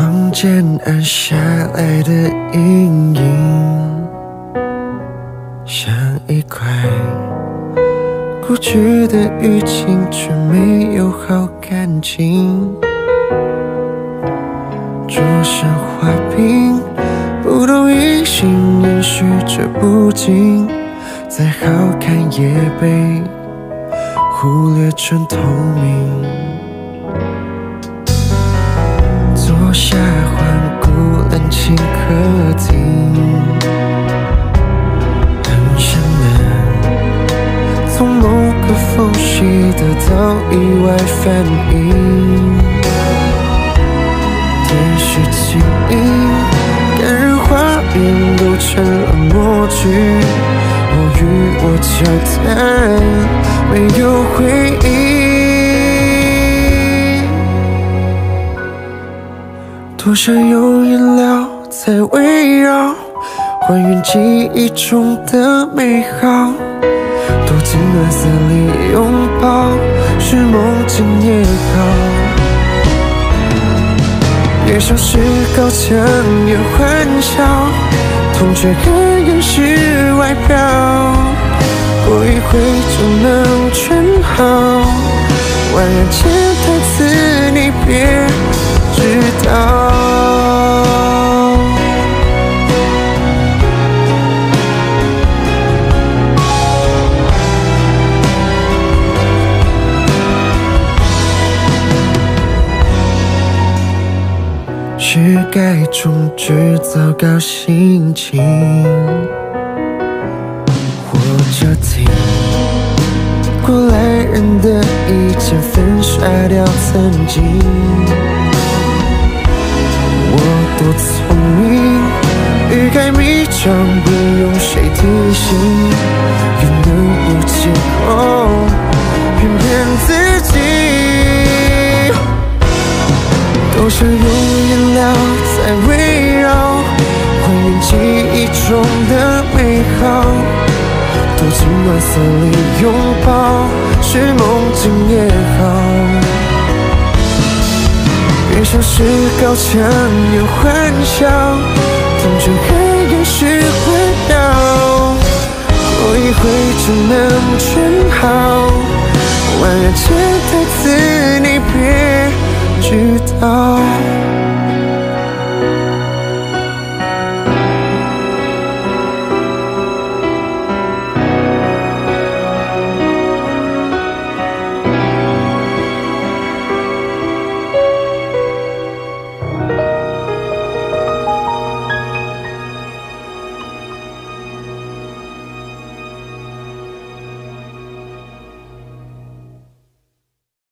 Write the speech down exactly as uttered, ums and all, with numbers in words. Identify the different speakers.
Speaker 1: 窗间暗下来的阴影，像一块固执的淤青，却没有好干净。桌上花瓶不同异性延续着不尽，再好看也被忽略成透明。坐下环顾冷清客厅，很想能从某个缝隙得到意外反应。电视静音，感人画面都成了默剧，我与我交谈，没有回应。多想有颜料在围绕，还原记忆中的美好。躲进暖色里拥抱，是梦境也好。年少时高墙也欢笑，痛却甘愿是外表。过一会就能全好，婉言潜台词你别知道。是该终止糟糕心情，或者听过来人的意见，粉刷掉曾经。我多聪明，欲盖弥彰，不用谁提醒，又能有借口骗骗自己。多想用颜料在围绕，还原记忆中的美好。躲进暖色里拥抱，是梦境也好。年少时高墙有欢笑，痛却甘愿是外表。过一会就能全好，婉言潜台词你别知道。